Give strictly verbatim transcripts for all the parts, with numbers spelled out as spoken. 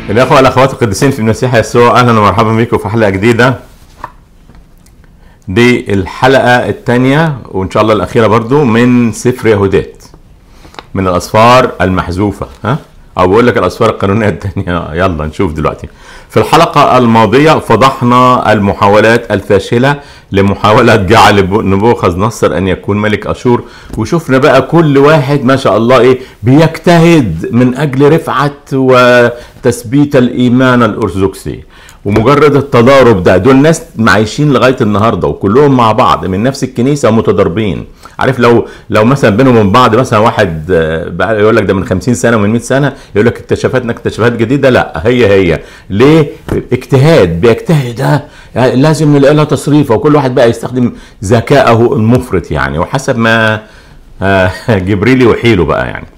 الأخوة والأخوات القديسين في المسيح يسوع، أهلا ومرحبا بكم في حلقة جديدة. دي الحلقة الثانية وإن شاء الله الأخيرة برضو من سفر يهودات، من الأسفار المحذوفة، ها؟ أو بقول لك الأسفار القانونية الثانية. يلا نشوف دلوقتي. في الحلقة الماضية فضحنا المحاولات الفاشلة لمحاولة جعل نبوخذ نصر أن يكون ملك أشور، وشفنا بقى كل واحد ما شاء الله إيه بيجتهد من أجل رفعة وتثبيت الإيمان الأرثوذكسي. ومجرد التضارب ده، دول ناس معايشين لغايه النهارده وكلهم مع بعض من نفس الكنيسه ومتضاربين. عارف لو لو مثلا بينهم وبين بعض مثلا واحد بقى يقول لك ده من خمسين سنه ومن مئة سنه، يقول لك اكتشفتنا اكتشافات جديده. لا، هي هي ليه؟ اجتهاد، بيجتهد، لازم نلاقي لها تصريف، وكل واحد بقى يستخدم ذكائه المفرط يعني، وحسب ما جبريل يوحيله بقى يعني.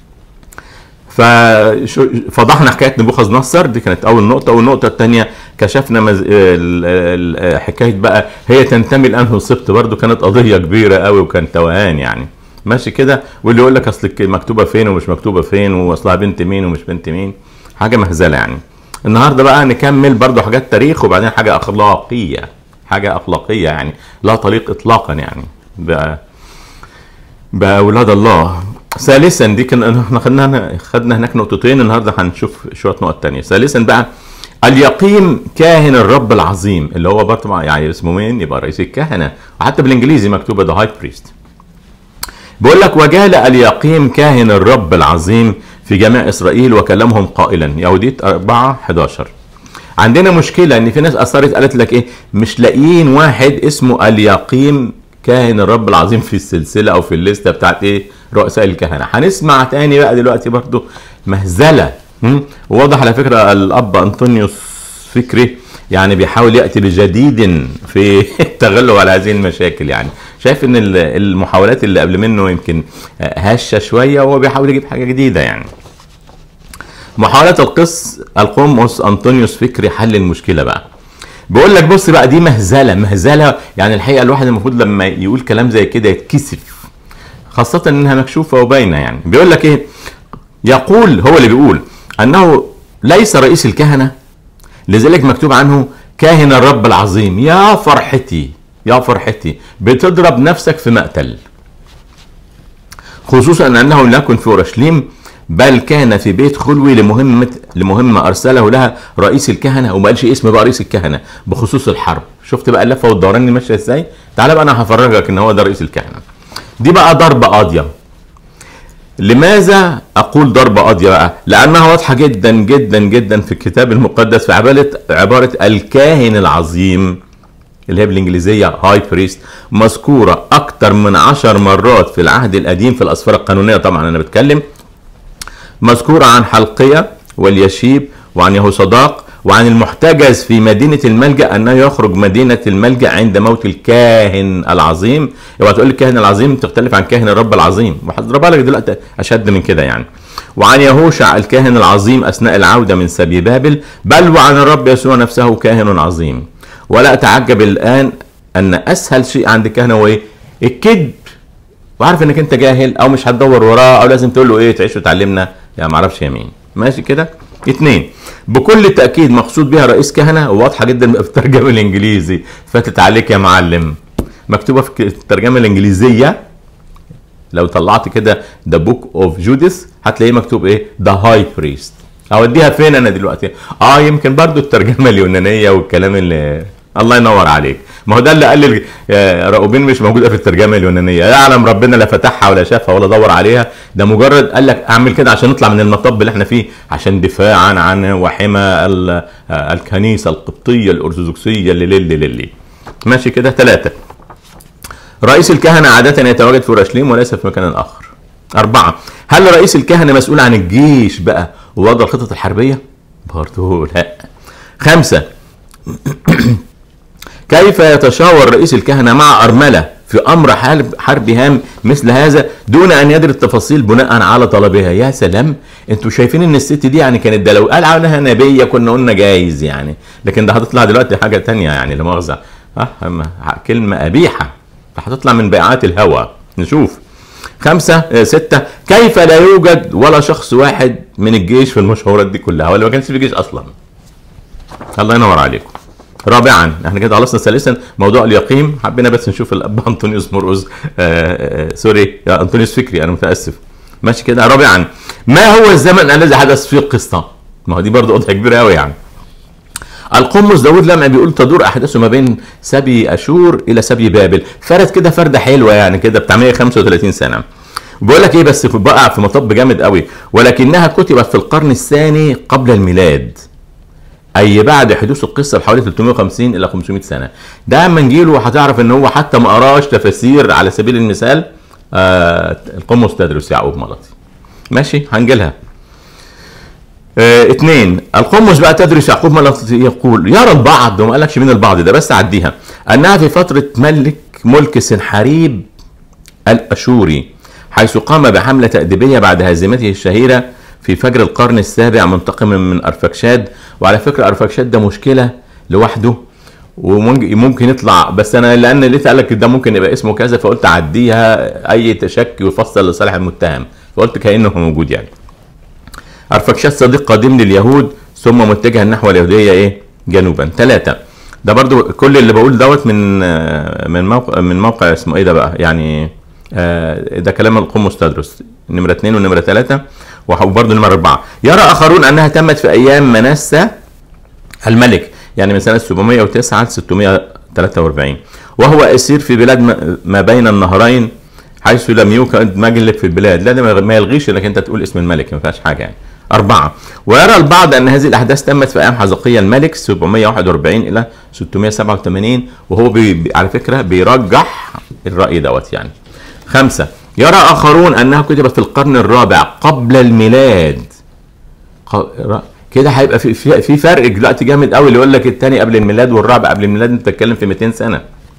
ففضحنا حكايه نبوخذ نصر، دي كانت اول نقطه. والنقطه الثانيه كشفنا مز... حكايه بقى هي تنتمي لانه سبط، برضو كانت قضيه كبيره قوي وكان توهان يعني، ماشي كده. واللي يقول لك اصل مكتوبه فين ومش مكتوبه فين، واصلها بنت مين ومش بنت مين، حاجه مهزله يعني. النهارده بقى نكمل برضو حاجات تاريخ، وبعدين حاجه اخلاقيه، حاجه اخلاقيه يعني لا تليق اطلاقا يعني بقى باولاد الله. ثالثا، دي كنا احنا خدنا خدنا هناك نقطتين، النهارده هنشوف شويه نقط تانية. ثالثا بقى اليقيم كاهن الرب العظيم، اللي هو برضه يعني اسمه مين؟ يبقى رئيس الكهنه، وحتى بالانجليزي مكتوبه ذا هاي بريست. بيقول لك وجال اليقيم كاهن الرب العظيم في جميع اسرائيل وكلمهم قائلا، يهوديت أربعة حداشر. عندنا مشكله ان في ناس اثرت قالت لك ايه، مش لاقيين واحد اسمه اليقيم كاهن الرب العظيم في السلسله او في الليسته بتاعت ايه رؤساء الكهنه. هنسمع تاني بقى دلوقتي برضو مهزله. وواضح على فكره الاب انطونيوس فكري يعني بيحاول ياتي بجديد في التغلب على هذه المشاكل يعني. شايف ان المحاولات اللي قبل منه يمكن هشه شويه، وهو بيحاول يجيب حاجه جديده يعني. محاولات القس القمص انطونيوس فكري حل المشكله بقى. بيقول لك بص بقى، دي مهزله مهزله يعني. الحقيقه الواحد المفروض لما يقول كلام زي كده يتكسف، خاصة انها مكشوفة وباينة يعني. بيقول لك ايه؟ يقول، هو اللي بيقول انه ليس رئيس الكهنة، لذلك مكتوب عنه كاهن الرب العظيم. يا فرحتي يا فرحتي، بتضرب نفسك في مقتل، خصوصا انه لم يكن في اورشليم بل كان في بيت خلوي لمهمة لمهمة ارسله لها رئيس الكهنة، وما قالش اسم بقى رئيس الكهنة بخصوص الحرب. شفت بقى اللفة والدوران اللي ماشية ازاي؟ تعالى بقى انا هفرجك ان هو ده رئيس الكهنة. دي بقى ضربة قاضية. لماذا أقول ضربة قاضية بقى؟ لأنها واضحة جدا جدا جدا في الكتاب المقدس في عبارة عبارة الكاهن العظيم اللي هي بالإنجليزية هاي بريست، مذكورة أكتر من عشر مرات في العهد القديم في الأسفار القانونية. طبعا أنا بتكلم مذكورة عن حلقية واليشيب وعن يهوصداق وعن المحتجز في مدينة الملجأ، أنه يخرج مدينة الملجأ عند موت الكاهن العظيم. اوعى تقول الكاهن العظيم تختلف عن كاهن الرب العظيم، وهضربها لك دلوقتي أشد من كده يعني. وعن يهوشع الكاهن العظيم أثناء العودة من سبي بابل، بل وعن الرب يسوع نفسه كاهن عظيم. ولا أتعجب الآن أن أسهل شيء عند الكهنة هو إيه؟ الكذب. وعارف إنك أنت جاهل أو مش هتدور وراه، أو لازم تقول له إيه تعيش وتعلمنا يا معرفش يمين. ماشي كده؟ اتنين، بكل تأكيد مقصود بها رئيس كهنة، وواضحة جدا في الترجمة الإنجليزي. فاتت عليك يا معلم، مكتوبة في الترجمة الإنجليزية. لو طلعت كده The Book of Judas هتلاقيه مكتوب إيه؟ The High Priest. أوديها فين أنا دلوقتي؟ آه يمكن برضو الترجمة اليونانية والكلام اللي الله ينور عليك. ما هو ده اللي قال راؤوبين مش موجوده في الترجمه اليونانيه. يعلم ربنا لا فتحها ولا شافها ولا دور عليها، ده مجرد قال لك اعمل كده عشان نطلع من المطب اللي احنا فيه، عشان دفاعا عن وحمى الكنيسه القبطيه الارثوذكسيه اللي للي للي ماشي كده. ثلاثه، رئيس الكهنه عاده يتواجد في اورشليم وليس في مكان اخر. اربعه، هل رئيس الكهنه مسؤول عن الجيش بقى ووضع الخطط الحربيه؟ برضه لا. خمسه، كيف يتشاور رئيس الكهنة مع أرملة في أمر حرب, حرب هام مثل هذا دون أن يدري التفاصيل بناء على طلبها؟ يا سلام، انتوا شايفين ان الست دي يعني كانت ده لو قال عنها نبية كنا قلنا جايز يعني، لكن ده هتطلع دلوقتي حاجة تانية يعني، لا مؤاخذة، كلمة قبيحة هتطلع من بيعات الهوى. نشوف خمسة آه ستة، كيف لا يوجد ولا شخص واحد من الجيش في المشهورات دي كلها، ولا ما كانش في جيش اصلا؟ الله ينور عليكم. رابعا، احنا كده خلصنا ثالثا موضوع اليقين، حبينا بس نشوف الاب انطونيوس مرقس، آه آه سوري يا انطونيوس فكري، انا متاسف. ماشي كده. رابعا، ما هو الزمن الذي حدث فيه القصه؟ ما هو دي برضه قضيه كبيره قوي يعني. القمص داوود لمعي بيقول تدور احداثه ما بين سبي اشور الى سبي بابل، فرد كده فرده حلوه يعني كده بتاع مية وخمسة وثلاثين سنه. بيقول لك ايه بس بقع في مطب جامد قوي، ولكنها كتبت في القرن الثاني قبل الميلاد، اي بعد حدوث القصه بحوالي ثلاثمية وخمسين الى خمسمية سنه. ده اما نجيله هتعرف ان هو حتى ما قراش تفاسير. على سبيل المثال آه القمص تدرس يعقوب ملطي. ماشي هنجيلها. اه اتنين، القمص بقى تدرس يعقوب ملطي يقول يرى البعض، وما قالكش مين البعض ده بس عديها، انها في فتره ملك ملك سنحريب الاشوري، حيث قام بحمله تأديبيه بعد هزيمته الشهيره في فجر القرن السابع منتقما من ارفكشاد. وعلى فكره ارفكشاد ده مشكله لوحده وممكن يطلع، بس انا لان لقيت قال لك ده ممكن يبقى اسمه كذا فقلت اعديها، اي تشكي ويفصل لصالح المتهم، فقلت كانه موجود يعني. ارفكشاد صديق قديم لليهود ثم متجها نحو اليهوديه ايه جنوبا. ثلاثة، ده برضو كل اللي بقول دوت من من موقع من موقع اسمه ايه ده بقى يعني، ده كلام القمص تدرس. نمرة اثنين ونمرة ثلاثة وبرضه نمرة أربعة، يرى آخرون أنها تمت في أيام منسى الملك، يعني من سنة سبعمية وتسعة ل ستمية وثلاثة وأربعين، وهو أسير في بلاد ما بين النهرين حيث لم يوجد مجلك في البلاد. لا ده ما يلغيش انك انت تقول اسم الملك، ما فيهاش حاجه يعني. أربعة، ويرى البعض أن هذه الأحداث تمت في أيام حزقيا الملك سبعمية وواحد وأربعين إلى ستمية وسبعة وثمانين، وهو بي على فكرة بيرجح الرأي دوت يعني. خمسة، يرى آخرون أنها كتبت في القرن الرابع قبل الميلاد. كده هيبقى في في فرق دلوقتي جامد قوي، اللي يقول لك الثاني قبل الميلاد والرابع قبل الميلاد، أنت بتتكلم في مئتين سنة.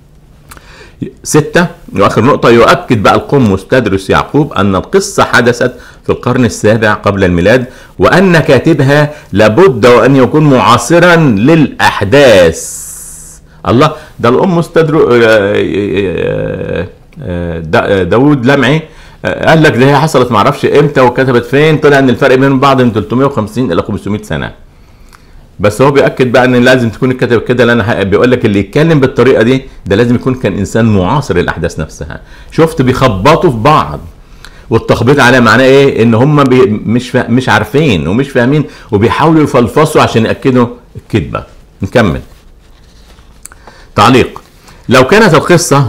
ستة، واخر نقطة، يؤكد بقى القمص تدرس يعقوب أن القصة حدثت في القرن السابع قبل الميلاد، وأن كاتبها لابد وأن يكون معاصرا للأحداث. الله، ده القمص تدرس داوود لمعي قال لك ده هي حصلت معرفش امتى وكتبت فين، طلع ان الفرق بين بعض من ثلاثمية وخمسين الى خمسمية سنة. بس هو بيأكد بقى ان لازم تكون الكاتب كده، لان بيقول لك اللي يتكلم بالطريقه دي ده لازم يكون كان انسان معاصر للاحداث نفسها. شفت بيخبطوا في بعض، والتخبيط عليه معناه ايه؟ ان هم مش فا... مش عارفين ومش فاهمين وبيحاولوا يفلفصوا عشان ياكدوا الكذبه. نكمل. تعليق: لو كانت القصه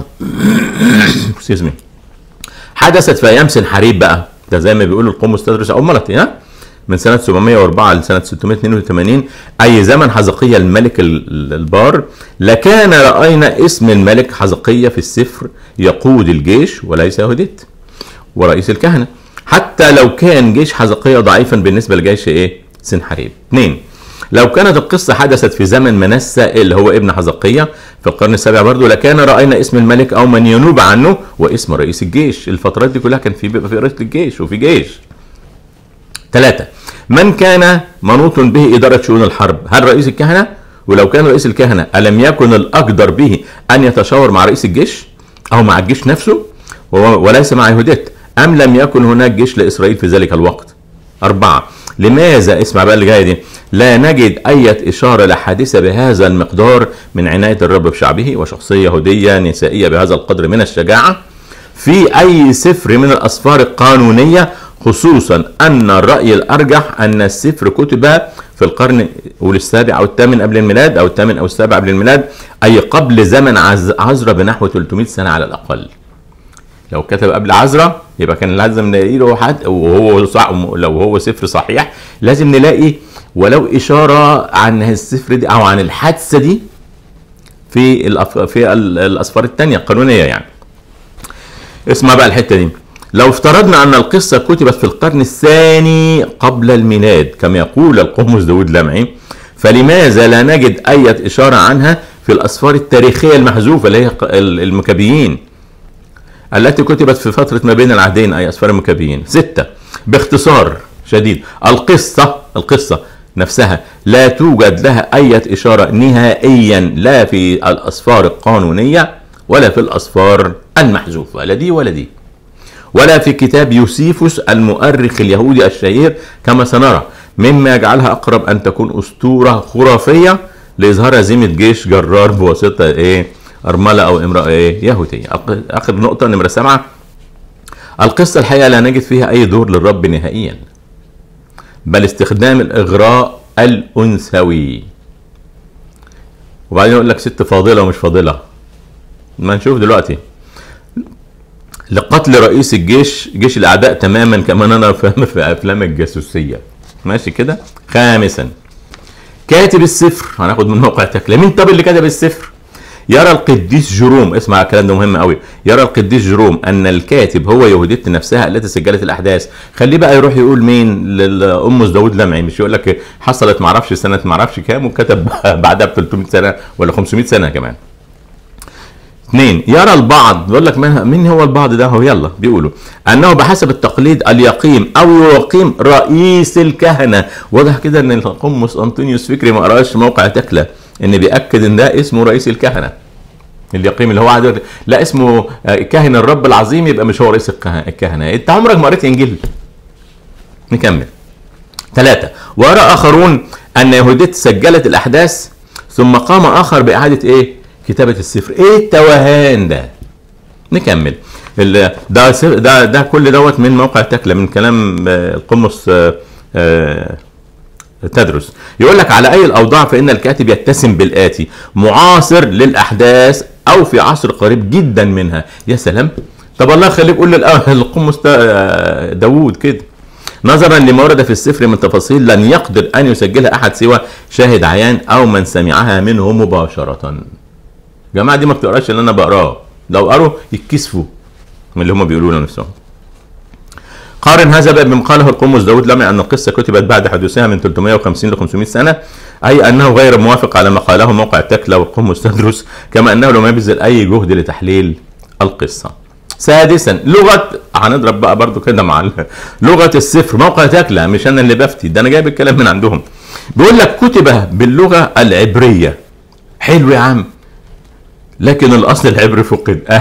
حدثت في ايام سنحريب بقى، ده زي ما بيقولوا القمص تدرس او ملطي ها، من سنة سبعمية وأربعة لسنة ستمية واثنين وثمانين، أي زمن حزقيا الملك البار، لكان رأينا اسم الملك حزقيا في السفر يقود الجيش وليس يهوديت ورئيس الكهنة، حتى لو كان جيش حزقيا ضعيفا بالنسبة لجيش ايه سنحريب. اثنين، لو كانت القصة حدثت في زمن منسى اللي هو ابن حزقيا في القرن السابع برضه، لكان رأينا اسم الملك أو من ينوب عنه واسم رئيس الجيش. الفترات دي كلها كان في بيبقى في رئيس الجيش وفي جيش. ثلاثة، من كان منوط به إدارة شؤون الحرب؟ هل رئيس الكهنة؟ ولو كان رئيس الكهنة ألم يكن الأقدر به أن يتشاور مع رئيس الجيش أو مع الجيش نفسه وليس مع يهوديت؟ أم لم يكن هناك جيش لإسرائيل في ذلك الوقت؟ أربعة، لماذا اسمع بقى اللي جاي دي لا نجد أي إشارة لحادثة بهذا المقدار من عناية الرب بشعبه وشخصية يهودية نسائية بهذا القدر من الشجاعة في أي سفر من الأسفار القانونية، خصوصا أن الرأي الأرجح أن السفر كتب في القرن السابع أو الثامن قبل الميلاد أو الثامن أو السابع قبل الميلاد، أي قبل زمن عزرا بنحو ثلاثمية سنة على الأقل. لو كتب قبل عزرا يبقى كان لازم نلاقي له حد، وهو صح لو هو سفر صحيح لازم نلاقي ولو إشارة عن السفر دي أو عن الحادثة دي في الأف... في الأسفار الثانية القانونية يعني. اسمع بقى الحتة دي، لو افترضنا أن القصة كتبت في القرن الثاني قبل الميلاد كما يقول القمص داوود لمعي، فلماذا لا نجد أي إشارة عنها في الأسفار التاريخية المحذوفة اللي هي المكابيين التي كتبت في فترة ما بين العهدين، أي أسفار المكابيين؟ ستة، باختصار شديد، القصة القصة نفسها لا توجد لها أي إشارة نهائيا لا في الأسفار القانونية ولا في الأسفار المحذوفة، لا دي ولا دي. ولا في كتاب يوسيفوس المؤرخ اليهودي الشهير كما سنرى، مما يجعلها أقرب أن تكون أسطورة خرافية لإظهار هزيمة جيش جرار بواسطة إيه أرملة أو امرأة إيه يهودية. آخر نقطة نمرة سبعة، القصة الحقيقة لا نجد فيها أي دور للرب نهائيا، بل استخدام الإغراء الأنثوي. وبعدين يقول لك ست فاضلة ومش فاضلة، ما نشوف دلوقتي. لقتل رئيس الجيش، جيش الأعداء تماما، كمان أنا فاهم في أفلام الجاسوسية، ماشي كده. خامسا، كاتب السفر، هناخد من موقع تكلة. مين طب اللي كتب السفر؟ يرى القديس جيروم، اسمع الكلام ده مهم قوي، يرى القديس جيروم ان الكاتب هو يهودية نفسها التي سجلت الاحداث. خليه بقى يروح يقول مين؟ لأمس داود لمعي، مش يقول لك حصلت معرفش سنة معرفش كام وكتب بعدها ب ثلاثمائة سنة ولا خمسمائة سنة كمان. اثنين، يرى البعض، بيقول لك مين هو البعض ده؟ هو يلا بيقولوا انه بحسب التقليد اليقيم او يقيم رئيس الكهنة. واضح كده ان القمص انطونيوس فكري ما قراش موقع تكلة ان بيأكد ان ده اسمه رئيس الكهنة اليقيم، اللي هو عدد لا اسمه كاهن الرب العظيم، يبقى مش هو رئيس الكهنة. انت عمرك ما قريت انجيل. نكمل. ثلاثة، ويرى اخرون ان يهودية سجلت الاحداث ثم قام اخر باعادة ايه؟ كتابة السفر. ايه التوهان ده؟ نكمل. ده ده ده كل دوت من موقع تكلة، من كلام القمص تدرس. يقول لك على اي الاوضاع فان الكاتب يتسم بالاتي: معاصر للاحداث او في عصر قريب جدا منها. يا سلام. طب الله يخليك قول للقمص داوود كده: نظرا لما ورد في السفر من تفاصيل لن يقدر ان يسجلها احد سوى شاهد عيان او من سمعها منه مباشرة. جماعة دي ما بتقراش اللي انا بقراه، لو قروا يتكسفوا من اللي هم بيقولوا لنفسهم. قارن هذا بقى بما قاله القمص داود لمعي ان القصه كتبت بعد حدوثها من ثلاثمائة وخمسين ل خمسمائة سنه، اي انه غير موافق على ما قاله موقع تكلة والقمص تدرس، كما انه لم يبذل اي جهد لتحليل القصه. سادسا، لغه، هنضرب بقى برضو كده مع لغه السفر. موقع تكلة، مش انا اللي بفتي، ده انا جايب الكلام من عندهم. بيقول لك كتب باللغه العبريه. حلو يا عم، لكن الاصل العبري فقد.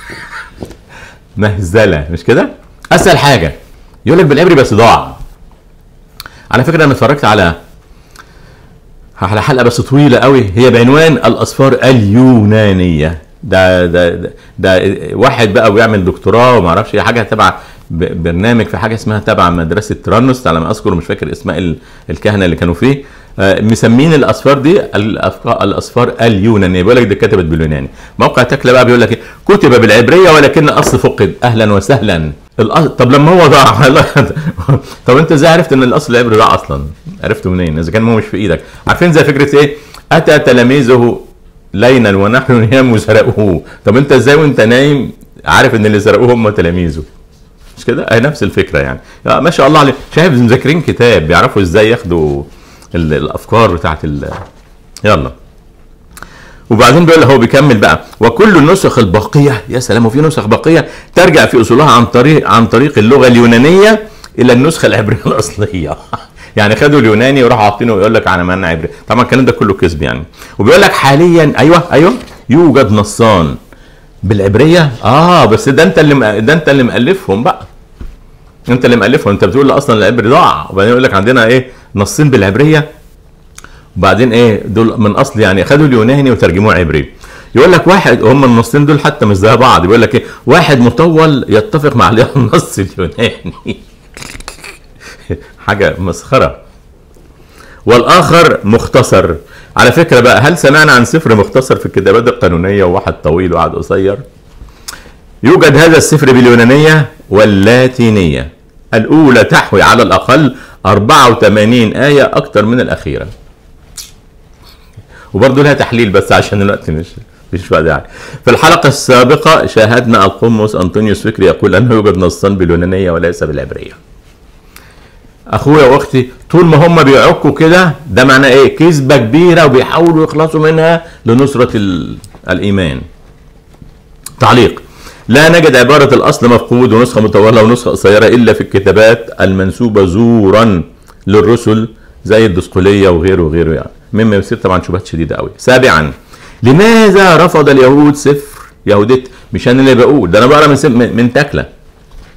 مهزله، مش كده؟ اسهل حاجه يقول لك بالعبري بس ضاع. على فكره انا اتفرجت على على حلقه بس طويله قوي، هي بعنوان الاسفار اليونانيه. ده ده ده, ده واحد بقى بيعمل دكتوراه وما اعرفش ايه، حاجه تبع برنامج في حاجه اسمها تبع مدرسه ترانوس على ما اذكر، مش فاكر اسماء الكهنه اللي كانوا فيه، مسمين الاسفار دي الاسفار اليونانيه. بيقول لك دي كتبت باليوناني. موقع تكلة بقى بيقول لك كتب بالعبريه ولكن الاصل فقد. اهلا وسهلا. طب لما هو ضاع طب انت ازاي عرفت ان الاصل العبري ضاع اصلا؟ عرفته منين اذا كان هو مش في ايدك؟ عارفين زي فكره ايه؟ اتى تلاميذه ليلا ونحن نيام وسرقوه. طب انت ازاي وانت نايم عارف ان اللي سرقوه هم تلاميذه؟ مش كده؟ اهي نفس الفكره يعني. ما شاء الله عليه، شايف مذاكرين كتاب بيعرفوا ازاي ياخدوا الافكار بتاعت ال يلا. وبعدين بيقول هو بيكمل بقى: وكل النسخ الباقيه، يا سلام، وفي نسخ باقيه ترجع في اصولها عن طريق عن طريق اللغه اليونانيه الى النسخه العبريه الاصليه. يعني خدوا اليوناني وراحوا حاطينه ويقول لك على معنى عبري. طبعا الكلام ده كله كذب يعني. وبيقول لك حاليا ايوه ايوه يوجد نصان بالعبريه. اه بس ده انت اللي ده انت اللي مؤلفهم بقى. انت اللي مؤلفهم، انت بتقول اصلا العبري ضاع، وبعدين يقول لك عندنا ايه؟ نصين بالعبريه. وبعدين ايه دول من اصل يعني خدوا اليوناني وترجموه عبري. يقول لك واحد، هم النصين دول حتى مش زي بعض، بيقول لك ايه؟ واحد مطول يتفق مع النص اليوناني حاجه مسخره. والاخر مختصر. على فكره بقى، هل سمعنا عن سفر مختصر في الكتابات القانونيه وواحد طويل وواحد قصير؟ يوجد هذا السفر باليونانيه واللاتينيه. الاولى تحوي على الاقل أربعة وثمانين آية اكتر من الاخيره. وبرضه لها تحليل بس عشان الوقت مش مش داعي. في الحلقه السابقه شاهدنا القمص انطونيوس فكري يقول انه يوجد نصان باليونانيه وليس بالعبريه. اخويا واختي، طول ما هم بيعكوا كده ده معناه ايه؟ كذبه كبيره وبيحاولوا يخلصوا منها لنصره الايمان. تعليق: لا نجد عباره الاصل مفقود ونسخه مطوله ونسخه قصيره الا في الكتابات المنسوبه زورا للرسل زي الدسقليه وغيره وغيره يعني، مما يصير طبعا شبهات شديده قوي. سابعا، لماذا رفض اليهود سفر يهودية؟ مش انا اللي بقول ده، انا بقرا من من تكلة.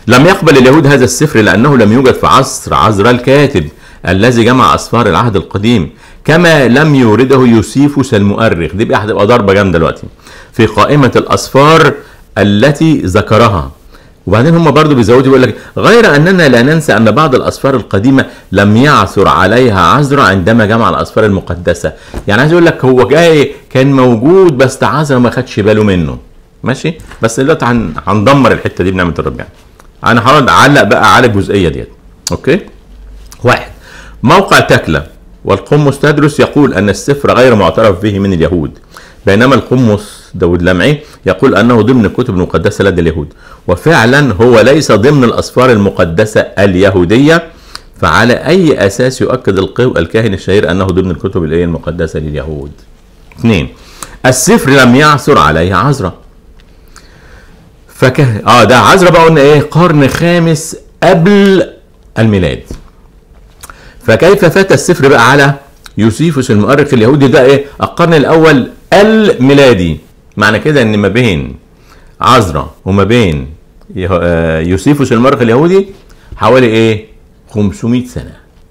لم يقبل اليهود هذا السفر لأنه لم يوجد في عصر عزرا الكاتب الذي جمع أسفار العهد القديم، كما لم يورده يوسيفوس المؤرخ. دي بقى هتبقى ضربة جامدة دلوقتي في قائمة الأسفار التي ذكرها. وبعدين هم برضو بيزودوا يقول لك غير أننا لا ننسى أن بعض الأسفار القديمة لم يعثر عليها عزرا عندما جمع الأسفار المقدسة. يعني عايز يقول لك هو جاي كان موجود بس عزرا ما خدش باله منه. ماشي، بس دلوقتي هن... هندمر الحتة دي بنعمة الرب يعني. أنا هحاول أعلق بقى على الجزئية ديت. أوكي؟ واحد، موقع تكلا والقمص تدرس يقول أن السفر غير معترف به من اليهود، بينما القمص داود لمعي يقول أنه ضمن الكتب المقدسة لدى اليهود، وفعلا هو ليس ضمن الأسفار المقدسة اليهودية. فعلى أي أساس يؤكد الكاهن الشهير أنه ضمن الكتب المقدسة لليهود؟ اثنين، السفر لم يعثر عليه عزرا. فك... اه ده عزرا بقى قلنا ايه؟ قرن خامس قبل الميلاد. فكيف فات السفر بقى على يوسيفوس المؤرخ اليهودي ده ايه؟ القرن الاول الميلادي. معنى كده ان ما بين عزرا وما بين يوسيفوس المؤرخ اليهودي حوالي ايه؟ خمسمائة سنة.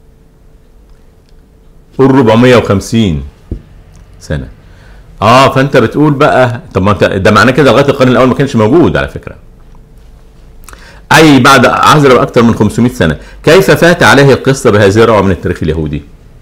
قول أربعمائة وخمسين سنة. اه فانت بتقول بقى طب ما ده معناه كده لغايه القرن الاول ما كانش موجود على فكره. اي بعد عزرا باكثر من خمسمائة سنه. كيف فات عليه القصه بهذه الروعه من التاريخ اليهودي؟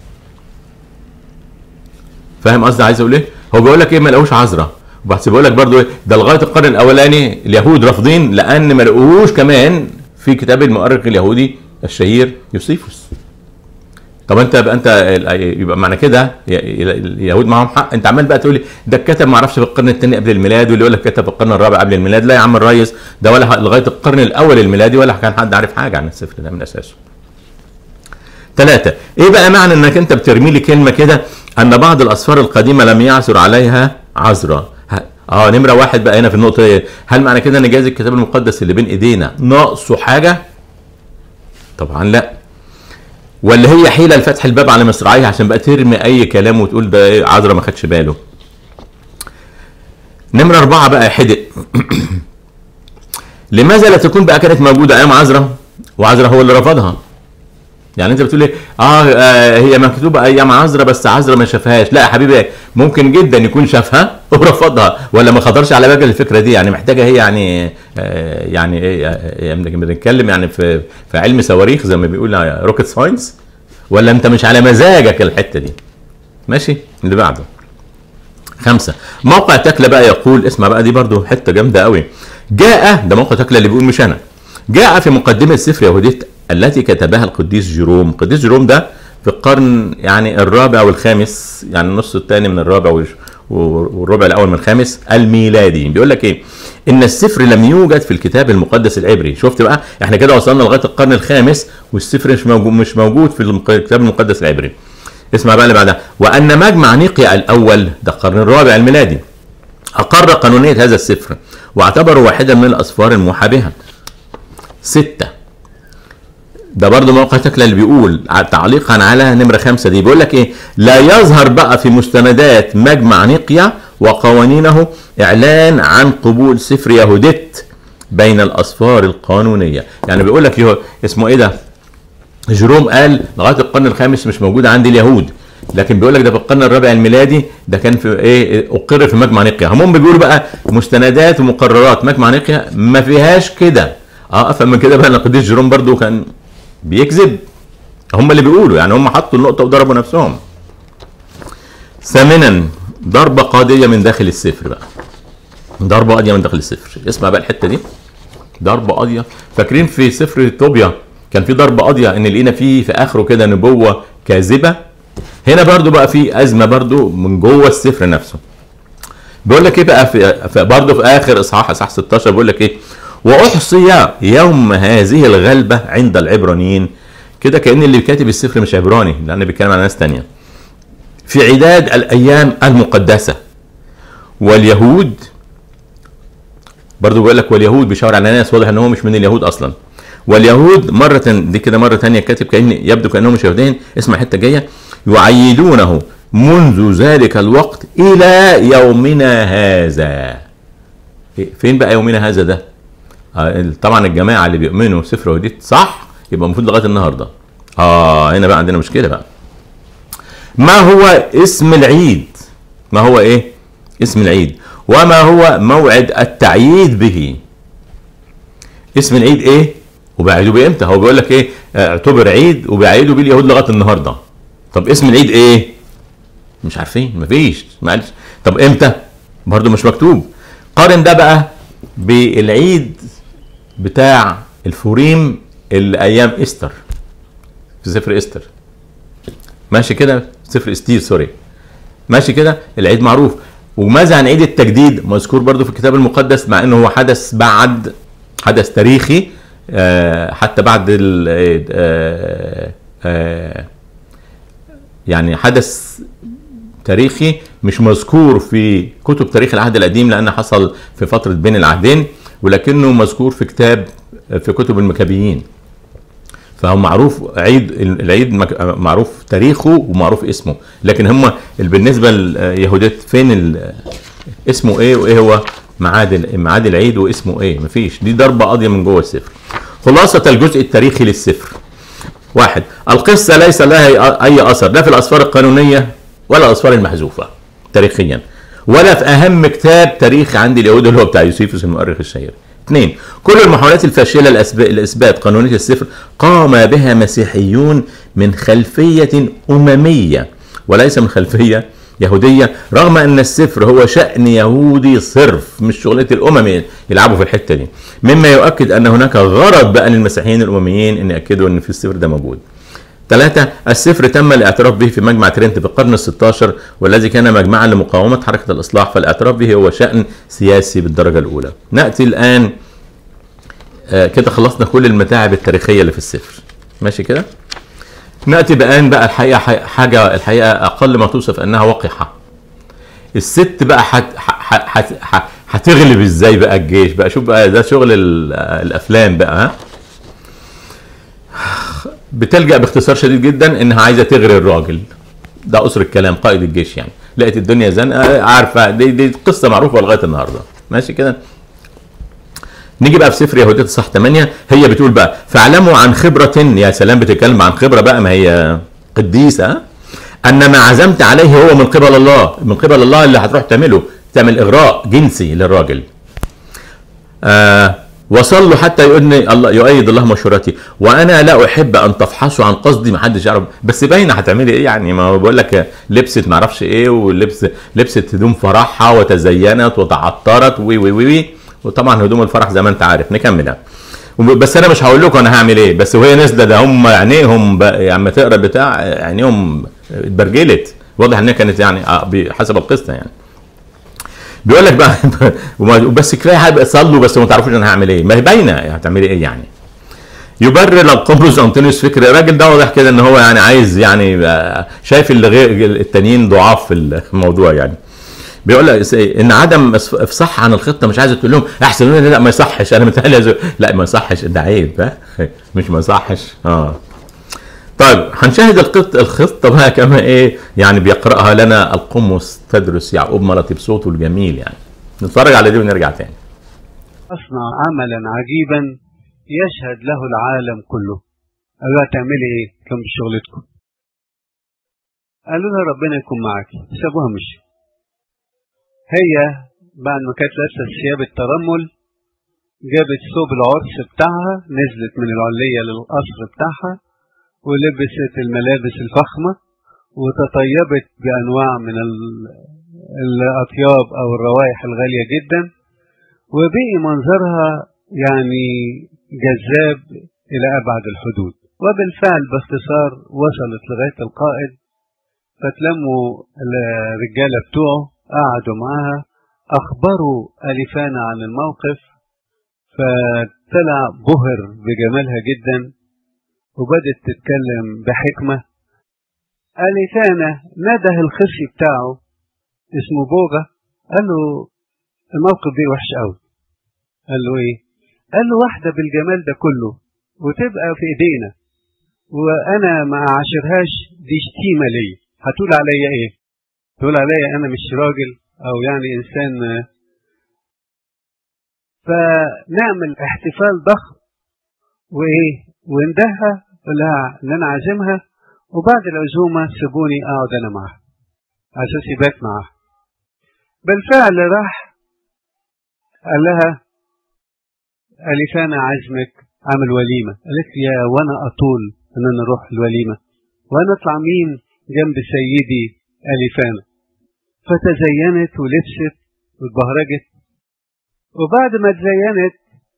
فاهم قصدي عايز اقول ايه؟ هو بيقول لك ايه؟ ما لقوش عزرا، بس بيقول لك برضه ايه؟ ده لغايه القرن الاولاني اليهود رافضين لان ما لقوهوش كمان في كتاب المؤرخ اليهودي الشهير يوسيفوس. طب انت يبقى انت يبقى معنى كده اليهود معاهم حق. انت عمال بقى تقول لي ده اتكتب ما اعرفش في القرن الثاني قبل الميلاد، واللي يقول لك كتب في القرن الرابع قبل الميلاد. لا يا عم الريس، ده ولا لغايه القرن الاول الميلادي ولا كان حد عارف حاجه عن السفر ده من اساسه. ثلاثة، ايه بقى معنى انك انت بترمي لي كلمه كده ان بعض الاسفار القديمه لم يعثر عليها عزرا؟ اه نمره واحد بقى هنا في النقطه دي، هل معنى كده ان جايز الكتاب المقدس اللي بين ايدينا ناقصه حاجه؟ طبعا لا. ولا هي حيله لفتح الباب على مصراعيه عشان بقى ترمي اي كلام وتقول ده ايه عذرا ما خدش باله. نمره اربعه بقى حدق. لماذا لا تكون بقى كانت موجوده ايام عذرا وعذرا هو اللي رفضها؟ يعني انت بتقول ايه؟ آه, اه هي مكتوبه ايام عذرا بس عذرا ما شافهاش. لا يا حبيبي، ممكن جدا يكون شافها ورفضها ولا ما خطرش على بالك الفكره دي. يعني محتاجه هي يعني آه يعني ايه بنتكلم يعني في في علم صواريخ زي ما بيقول روكيت ساينس، ولا انت مش على مزاجك الحته دي؟ ماشي. اللي بعده خمسة، موقع تكلا بقى يقول، اسمع بقى دي برضو حته جامده قوي. جاء ده موقع تكلا اللي بيقول مش انا. جاء في مقدمه سفر يهوديت التي كتبها القديس جيروم. القديس جيروم ده في القرن يعني الرابع والخامس، يعني النص الثاني من الرابع والربع الاول من الخامس الميلادي. بيقول لك ايه؟ ان السفر لم يوجد في الكتاب المقدس العبري. شفت بقى احنا كده وصلنا لغايه القرن الخامس والسفر مش موجود مش موجود في الكتاب المقدس العبري. اسمع بقى اللي بعدها، وان مجمع نيقيا الاول ده القرن الرابع الميلادي اقر قانونيه هذا السفر واعتبره واحدا من الاسفار الموحى بها. ستة، ده برضه موقع تكلا اللي بيقول تعليقا على نمره خمسه دي، بيقول لك ايه؟ لا يظهر بقى في مستندات مجمع نيقيا وقوانينه اعلان عن قبول سفر يهوديت بين الاسفار القانونيه. يعني بيقول لك اسمه ايه ده؟ جيروم قال لغايه القرن الخامس مش موجود عند اليهود، لكن بيقول لك ده في القرن الرابع الميلادي ده كان في ايه؟ اقر في مجمع نيقيا. هم بيقولوا بقى مستندات ومقررات مجمع نيقيا ما فيهاش كده. اه افهم من كده بقى ان القديس جيروم برضه كان بيكذب. هم اللي بيقولوا يعني هم حطوا النقطه وضربوا نفسهم. ثامنا، ضربه قاضيه من داخل السفر بقى. ضربه قاضيه من داخل السفر. اسمع بقى الحته دي. ضربه قاضيه. فاكرين في سفر طوبيا كان في ضربه قاضيه ان لقينا فيه في اخره كده نبوه كاذبه؟ هنا برضو بقى في ازمه برضو من جوه السفر نفسه. بيقول لك ايه بقى في برضو في اخر اصحاح اصحاح ستاشر بيقول لك ايه؟ واحصي يوم هذه الغلبه عند العبرانيين. كده كأن اللي كاتب السفر مش عبراني لان بيتكلم على ناس تانية. في عداد الايام المقدسه واليهود برضو بيقول لك واليهود بيشاور على ناس واضح ان هو مش من اليهود اصلا. واليهود مره دي كده مره ثانيه كاتب كأن يبدو كانهم مش يهودين. اسمع حته جايه، يعيدونه منذ ذلك الوقت الى يومنا هذا. فين بقى يومنا هذا ده؟ آه طبعا الجماعه اللي بيؤمنوا سفر يهوديت صح يبقى المفروض لغايه النهارده. اه هنا بقى عندنا مشكله بقى. ما هو اسم العيد؟ ما هو ايه اسم العيد؟ وما هو موعد التعييد به؟ اسم العيد ايه وبيعيدوا بيه امتى؟ هو بيقول لك ايه اعتبر عيد وبيعيدوا بيه اليهود لغايه النهارده. طب اسم العيد ايه؟ مش عارفين، مفيش، معلش. طب امتى؟ برضو مش مكتوب. قارن ده بقى بالعيد بتاع الفوريم اللي ايام استر في سفر استر، ماشي كده، سفر استير سوري، ماشي كده، العيد معروف. وماذا عن عيد التجديد؟ مذكور برضو في الكتاب المقدس، مع انه هو حدث بعد، حدث تاريخي، آه حتى بعد ال آه آه يعني حدث تاريخي مش مذكور في كتب تاريخ العهد القديم لأنه حصل في فترة بين العهدين، ولكنه مذكور في كتاب في كتب المكابيين. فهو معروف عيد العيد معروف تاريخه ومعروف اسمه، لكن هم بالنسبة ليهوديت فين اسمه ايه وايه هو ميعاد ميعاد العيد واسمه ايه؟ مفيش. دي ضربة قاضية من جوه السفر. خلاصة الجزء التاريخي للسفر: واحد، القصة ليس لها أي أثر لا في الأسفار القانونية ولا الأسفار المحذوفة تاريخيا، ولا في أهم كتاب تاريخ عند اليهود اللي هو بتاع يوسيفوس المؤرخ الشهير. اثنين، كل المحاولات الفاشلة لإثبات قانونية السفر قام بها مسيحيون من خلفية أممية وليس من خلفية يهودية، رغم أن السفر هو شأن يهودي صرف، مش شغلة الأمم يلعبوا في الحتة دي، مما يؤكد أن هناك غرض بقى للمسيحيين الأمميين أن يأكدوا أن في السفر ده موجود. ثلاثة، السفر تم الاعتراف به في مجمع ترينت في القرن الستاشر، والذي كان مجمعا لمقاومة حركة الإصلاح، فالاعتراف به هو شأن سياسي بالدرجة الأولى. نأتي الآن آه كده خلصنا كل المتاعب التاريخية اللي في السفر، ماشي كده. نأتي الآن بقى الحقيقة حاجة الحقيقة أقل ما توصف أنها وقحة. الست بقى حت حت حت حت هتغلب ازاي بقى الجيش بقى؟ شوف بقى ده شغل الأفلام بقى. ها بتلجأ باختصار شديد جدا انها عايزه تغري الراجل ده، قصر الكلام، قائد الجيش يعني. لقيت الدنيا زنقه، عارفه دي دي قصه معروفه لغايه النهارده، ماشي كده. نيجي بقى في سفر يهوديت اصحاح ثمانية، هي بتقول بقى: فاعلموا عن خبره، يا سلام بتتكلم عن خبره بقى، ما هي قديسه، ان ما عزمت عليه هو من قبل الله، من قبل الله اللي هتروح تعمله، تعمل اغراء جنسي للراجل. آه وصلوا حتى يؤيد الله يؤيد الله مشورتي، وانا لا احب ان تفحصوا عن قصدي، ما حدش يعرف، بس باينه هتعملي ايه يعني. ما بقول لك لبست ما اعرفش ايه، ولبس لبست هدوم فرحها وتزينت وتعطرت وي وي وي، وطبعا هدوم الفرح زي ما انت عارف. نكمل يعني. بس انا مش هقول لكم انا هعمل ايه، بس وهي نازله ده هم عينيهم يعني تقرا بتاع عينيهم اتبرجلت، واضح انها كانت يعني حسب القصه يعني. بيقول لك بقى بس كفايه هيبقى صلوا بس ما تعرفوش انا هعمل ايه، ما هي باينه هتعملي ايه يعني. يبرر القمص انطونيوس فكر الراجل ده، واضح كده ان هو يعني عايز يعني شايف اللي غير التانيين ضعاف في الموضوع يعني. بيقول لك ان عدم افصاح عن الخطه، مش عايز تقول لهم احسن، لا ما يصحش، انا متهيألي لا ما يصحش، ده عيب مش ما يصحش. اه طيب هنشاهد الخطه الخطه بقى كما ايه يعني بيقراها لنا القمص تدرس يعقوب مرتي بصوته الجميل يعني. نتفرج على دي ونرجع تاني. اصنع عملا عجيبا يشهد له العالم كله. قالوا لها تعملي ايه؟ كم بشغلتكم؟ قالوا لها ربنا يكون معاك. سابوها مشي. هي بعد ما كانت لابسه ثياب الترمل جابت ثوب العرس بتاعها، نزلت من العليه للقصر بتاعها ولبست الملابس الفخمة وتطيبت بأنواع من الأطياب أو الروائح الغالية جدا، وبقي منظرها يعني جذاب إلى أبعد الحدود. وبالفعل باختصار وصلت لغاية القائد، فتلموا الرجالة بتوعه قعدوا معاها، أخبروا أليفانا عن الموقف، فطلع بهر بجمالها جدا وبدت تتكلم بحكمة. أليفانا نده الخصي بتاعه اسمه بوغا، قال له الموقف ده وحش قوي. قال له ايه؟ قال له واحدة بالجمال ده كله وتبقى في ايدينا وانا ما اعاشرهاش، دي شتيمة لي، هتقول عليا ايه؟ تقول عليا انا مش راجل او يعني انسان فنعمل احتفال ضخم وايه وندهها لها ان انا عازمها، وبعد العزومه سيبوني اقعد انا معاها على اساس يبات معاها. بالفعل راح قال لها أليفانا عزمك عمل وليمه. قالت لي يا وانا اطول ان انا اروح الوليمه وانا اطلع مين جنب سيدي أليفانا. فتزينت ولبست واتبهرجت، وبعد ما تزينت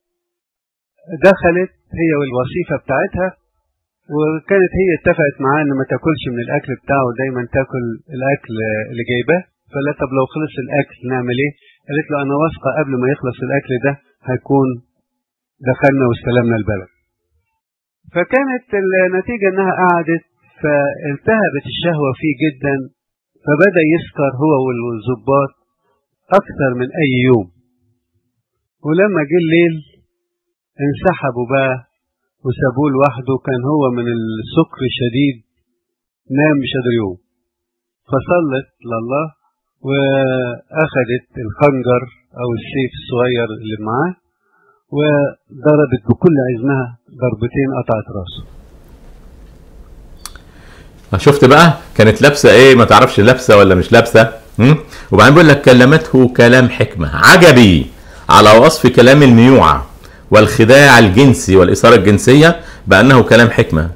دخلت هي والوصيفة بتاعتها، وكانت هي اتفقت معاه ان ما تاكلش من الاكل بتاعه، دايما تاكل الاكل اللي جايباه. فلا طب لو خلص الاكل نعمل ايه؟ قالت له انا واثقه قبل ما يخلص الاكل ده هيكون دخلنا واستلمنا البلد. فكانت النتيجه انها قعدت فالتهبت الشهوه فيه جدا، فبدا يسكر هو والظباط اكثر من اي يوم. ولما جه الليل انسحبوا بقى وسابوه لوحده، كان هو من السكر الشديد نام مش قادر يقوم. فصلت لله واخدت الخنجر او السيف الصغير اللي معاه وضربت بكل عزمها ضربتين قطعت راسه. شفت بقى كانت لابسه ايه؟ ما تعرفش لابسه ولا مش لابسه. وبعدين بيقول لك كلمته كلام حكمه عجبي على وصف كلام الميوعه والخداع الجنسي والإثارة الجنسية بأنه كلام حكمة.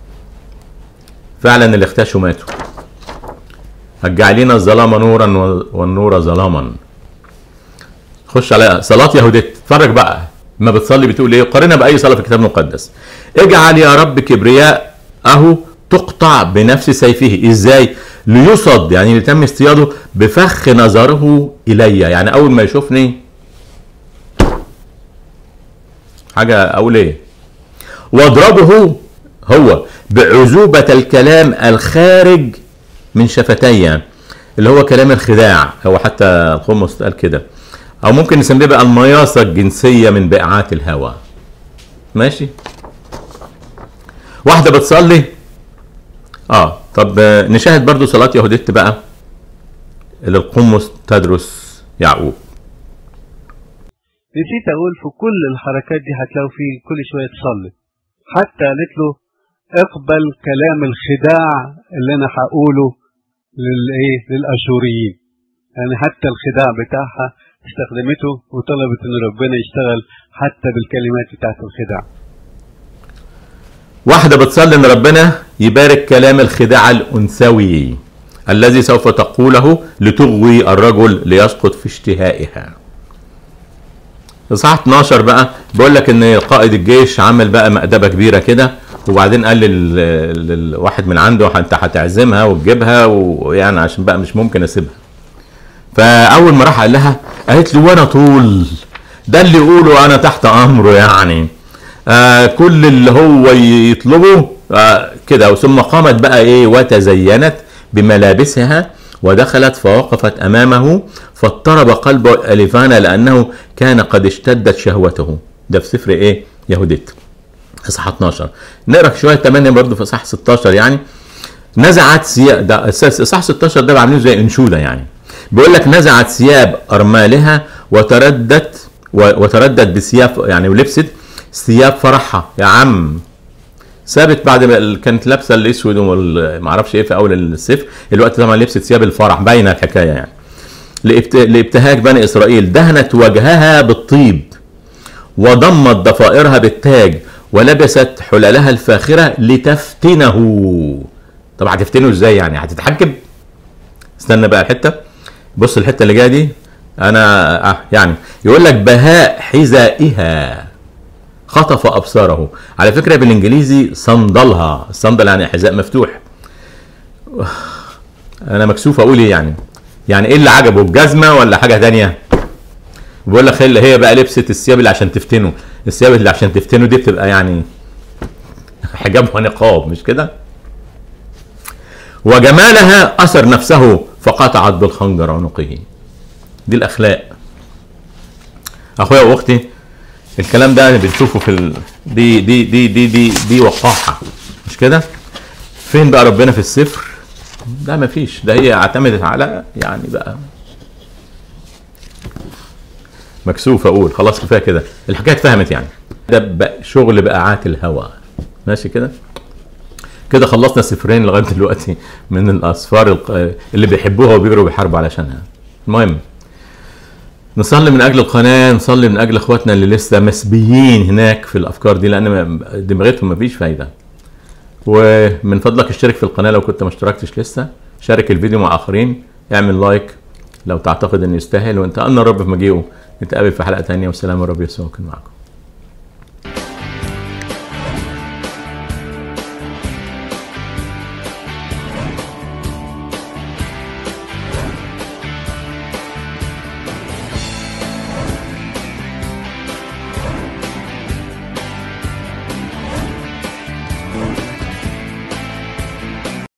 فعلا اللي اختشوا ماتوا. هتجعلين الظلام نورا والنور ظلاما. خش على صلاة يهوديت، اتفرج بقى ما بتصلي بتقول ايه، قارنها بأي صلاة في الكتاب المقدس. اجعل يا رب كبرياءه تقطع بنفس سيفه. ازاي؟ ليصد، يعني لتم اصطياده بفخ نظره إلي، يعني أول ما يشوفني حاجة أقول إيه؟ واضربه هو بعذوبة الكلام الخارج من شفتي، اللي هو كلام الخداع. هو حتى القمص قال كده، أو ممكن نسميه بقى المياصة الجنسية من بقعات الهوى. ماشي؟ واحدة بتصلي آه طب نشاهد برضو صلاة يهوديت بقى اللي القمص تدرس يعقوب. نسيت اقول في كل الحركات دي هتلاقوا فيه كل شويه تصلي. حتى قالت له اقبل كلام الخداع اللي انا هقوله للايه للاشوريين، يعني حتى الخداع بتاعها استخدمته وطلبت ان ربنا يشتغل حتى بالكلمات بتاعت الخداع. واحده بتصلي ان ربنا يبارك كلام الخداع الانثوي الذي سوف تقوله لتغوي الرجل ليسقط في اشتهائها. اصحاح اتناشر بقى بيقول لك ان قائد الجيش عمل بقى مأدبه كبيره كده، وبعدين قال للواحد من عنده انت هتعزمها وتجيبها، ويعني عشان بقى مش ممكن اسيبها. فاول ما راح قال لها قالت له وانا طول ده اللي يقوله انا تحت امره، يعني آه كل اللي هو يطلبه آه كده. ثم قامت بقى ايه وتزينت بملابسها ودخلت فوقفت امامه فاضطرب قلب أليفانا لانه كان قد اشتدت شهوته. ده في سفر ايه يهوديت اصحاح اتناشر. نقرا شويه تمانية برضه في اصحاح ستاشر. يعني نزعت ثياب، ده اصحاح ستاشر ده عاملين زي انشوده، يعني بيقول لك نزعت ثياب ارمالها وتردت وتردت بثياب، يعني ولبست ثياب فرحها. يا عم ثابت بعد ما كانت لابسه الاسود وما اعرفش ايه في اول السفر، الوقت طبعا لبست ثياب الفرح، باينه الحكايه. يعني لابتهاج بني اسرائيل دهنت وجهها بالطيب وضمت ضفائرها بالتاج ولبست حللها الفاخره لتفتنه. طب هتفتنه ازاي؟ يعني هتتحجب؟ استنى بقى الحته، بص الحته اللي جايه دي انا آه يعني يقول لك بهاء حذائها خطف ابصاره. على فكره بالانجليزي صندلها، الصندل يعني حذاء مفتوح. انا مكسوف اقول ايه يعني يعني ايه اللي عجبه، الجزمه ولا حاجه ثانيه؟ بقول لك هي بقى لبست الثياب اللي عشان تفتنه. الثياب اللي عشان تفتنه دي بتبقى يعني حجاب ونقاب، مش كده؟ وجمالها اثر نفسه فقطعت بالخنجر عنقه. دي الاخلاق اخويا واختي. الكلام ده بنشوفه في ال... دي دي دي دي دي دي وقاحه، مش كده؟ فين بقى ربنا في السفر؟ ده مفيش، ده هي اعتمدت على يعني بقى مكسوف اقول، خلاص كفايه كده، الحكايه اتفهمت يعني. ده بقى شغل بقاعات الهوى. ماشي كده كده خلصنا سفرين لغايه دلوقتي من الاسفار اللي بيحبوها وبيجروا بيحاربوا علشانها. المهم نصلي من اجل القناه، نصلي من اجل اخواتنا اللي لسه مسبيين هناك في الافكار دي، لان دماغتهم مفيش فايده. ومن فضلك اشترك في القناه لو كنت ما اشتركتش لسه، شارك الفيديو مع اخرين، اعمل لايك لو تعتقد انه يستاهل، وانت ان الرب في مجيئه. نتقابل في حلقه ثانيه، والسلام الرب يسوع يكون معكم.